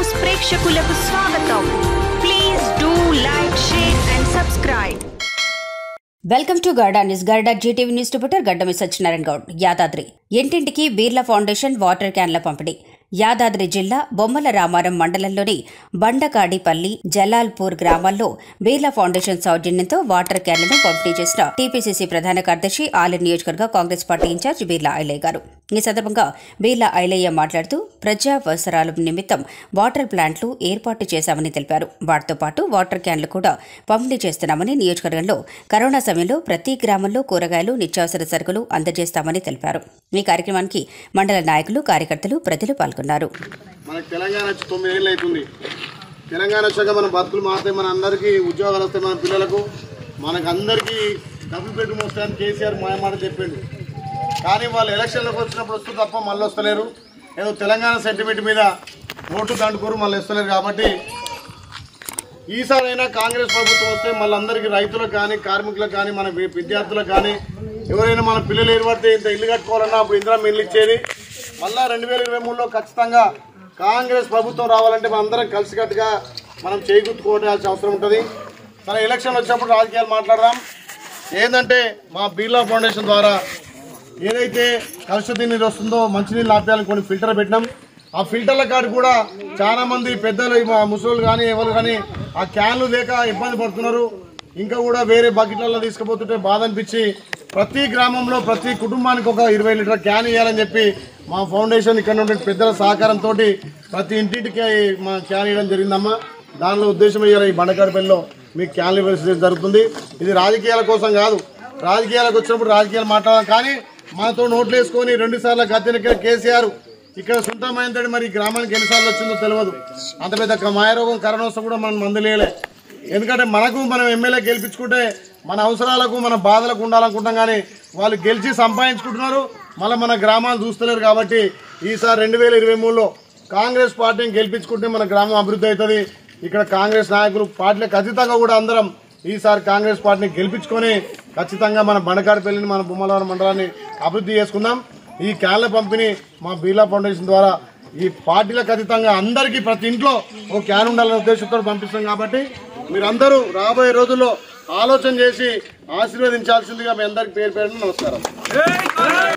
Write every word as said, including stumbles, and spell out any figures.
News ప్రేక్షకులకు స్వాగతం. Please do like, share and subscribe. Welcome to Garda news. Garda GTV news reporter Gaddami Satyanarayana Goud. Yadadri ఇంటింటికి Birla foundation water క్యాన్ల పంపిణీ. యాదాద్రి జిల్లా బొమ్మల రామారం మండలంలోని బండకాడిపల్లి, జలాల్పూర్ గ్రామాల్లో బీర్లా ఫౌండేషన్ సౌజన్యంతో వాటర్ క్యాన్లను పంపిణీ చేసిన టీపీసీసీ ప్రధాన కార్యదర్శి ఆలేరు నియోజకవర్గ Congress party in-charge Birla Ailayya garu. ఈ సందర్భంగా బీర్లా ఐలయ్య మాట్లాడుతూ ప్రజా అవసరాల నిమిత్తం వాటర్ ప్లాంట్లు ఏర్పాటు చేశామని తెలిపారు. వాటితో పాటు వాటర్ క్యాన్లు కూడా పంపిణీ చేస్తున్నామని, నియోజకవర్గంలో కరోనా సమయంలో ప్రతి గ్రామంలో కూరగాయలు, నిత్యావసర సరుకులు అందజేస్తామని తెలిపారు. ఈ కార్యక్రమానికి మండల నాయకులు, కార్యకర్తలు, ప్రజలు పాల్గొన్నారు. మనకు తెలంగాణ వచ్చి తొమ్మిది ఏళ్ళు అవుతుంది. తెలంగాణ వచ్చాక మన బతుకులు మారితే మన అందరికీ ఉద్యోగాలు వస్తాయి, మన పిల్లలకు మనకు అందరికీ డబ్బులు పెట్టుకుని వస్తాయని కేసీఆర్ మాయమాట చెప్పిండు. కానీ వాళ్ళు ఎలక్షన్లకు వచ్చినప్పుడు వస్తూ తప్ప మళ్ళీ వస్తలేరు. ఏదో తెలంగాణ సెంటిమెంట్ మీద ఓటు దండుకోరు, మళ్ళీ వస్తలేరు. కాబట్టి ఈసారైనా కాంగ్రెస్ ప్రభుత్వం వస్తే మళ్ళీ అందరికీ రైతులకు కానీ, కార్మికులకు కానీ, మన విద్యార్థులకు కానీ, ఎవరైనా మన పిల్లలు ఏర్పడితే ఇంత ఇల్లు కట్టుకోవాలన్నా అప్పుడు ఇందిరా ఇల్లు ఇచ్చేది. మళ్ళీ రెండు వేల ఇరవై మూడులో ఖచ్చితంగా కాంగ్రెస్ ప్రభుత్వం రావాలంటే మనం అందరం కలిసికట్టుగా మనం చేకూర్చుకోవాల్సిన అవసరం ఉంటుంది. మన ఎలక్షన్ వచ్చినప్పుడు రాజకీయాలు మాట్లాడదాం. ఏంటంటే మా బీర్లా ఫౌండేషన్ ద్వారా ఏదైతే కలుషిత నీరు వస్తుందో, మంచినీళ్ళు ఆపేయాలని కొన్ని ఫిల్టర్ పెట్టినాం. ఆ ఫిల్టర్ల కాడు కూడా చాలా మంది పెద్దలు, ముసలు కానీ ఎవరు కానీ ఆ క్యాన్లు లేక ఇబ్బంది పడుతున్నారు. ఇంకా కూడా వేరే బకెట్లలో తీసుకుపోతుంటే బాధ అనిపించి ప్రతి గ్రామంలో ప్రతి కుటుంబానికి ఒక ఇరవై లీటర్ క్యాన్ ఇవ్వాలని చెప్పి మా ఫౌండేషన్ ఇక్కడ నుండి పెద్దల సహకారంతో ప్రతి ఇంటింటికి మా క్యాన్ ఇవ్వడం జరిగిందమ్మా. దానిలో ఉద్దేశం ఇవ్వాలి ఈ బండకాడిపల్లిలో మీకు క్యాన్లు ఇవ్వాల్సి జరుగుతుంది. ఇది రాజకీయాల కోసం కాదు. రాజకీయాలకు వచ్చినప్పుడు రాజకీయాలు మాట్లాడాలి, కానీ మనతో నోట్లు వేసుకొని రెండు సార్లు గద్దెనెక్కిన కేసీఆర్ ఇక్కడ సుంటమైందంటే మరి గ్రామానికి ఎన్నిసార్లు వచ్చిందో తెలియదు. అంత పెద్ద మాయరోగం కరోనా వస్తే కూడా మనం మందులేయలే. ఎందుకంటే మనకు మనం ఎమ్మెల్యే గెలిపించుకుంటే మన అవసరాలకు, మన బాధలకు ఉండాలనుకుంటాం, కానీ వాళ్ళు గెలిచి సంపాదించుకుంటున్నారు, మళ్ళీ మన గ్రామాలు చూస్తలేరు. కాబట్టి ఈసారి రెండు వేల ఇరవై మూడులో కాంగ్రెస్ పార్టీని గెలిపించుకుంటే మన గ్రామం అభివృద్ధి అవుతుంది. ఇక్కడ కాంగ్రెస్ నాయకులు పార్టీలకు ఖచ్చితంగా కూడా అందరం ఈసారి కాంగ్రెస్ పార్టీని గెలిపించుకొని ఖచ్చితంగా మన బండకాడిపల్లిని, మన బొమ్మలవరం మండలాన్ని అభివృద్ధి చేసుకుందాం. ఈ క్యాన్ల పంపిణీ మా బీర్లా ఫౌండేషన్ ద్వారా ఈ పార్టీలకు అతీతంగా అందరికీ ప్రతి ఇంట్లో ఓ క్యాన్ ఉండాలనే ఉద్దేశంతో పంపిస్తాం. కాబట్టి మీరందరూ రాబోయే రోజుల్లో ఆలోచన చేసి ఆశీర్వదించాల్సిందిగా మీ అందరికీ పేరు పేరున నమస్కారం.